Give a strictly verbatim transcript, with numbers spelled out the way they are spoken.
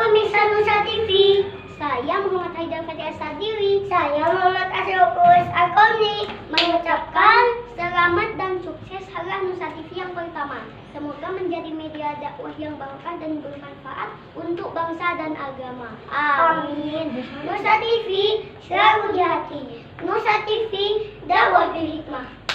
pemirsa Nusa T V. Saya Muhammad Haidar Fatih Asadiwi. Saya Muhammad Asrofus Alkoni mengucapkan selamat dan sukses Hari Nusa T V yang pertama. Semoga menjadi media dakwah yang barokah dan bermanfaat untuk bangsa dan agama. Amin. Nusa T V selalu di hati. Nusa T V dakwah bil hikmah.